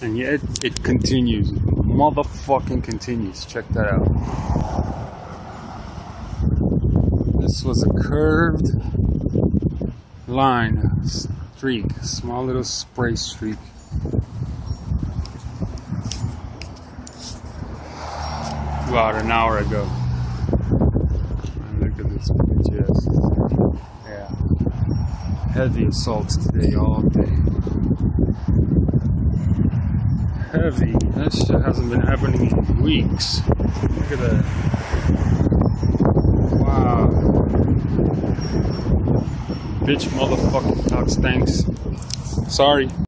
And yet it continues. Motherfucking continues. Check that out. This was a curved line, streak, small little spray streak. About an hour ago. And look at this bitch, yes. Yeah. Heavy assaults today, all day. Heavy. That shit hasn't been happening in weeks. Look at that. Wow. Bitch motherfucking cock stinks. Sorry.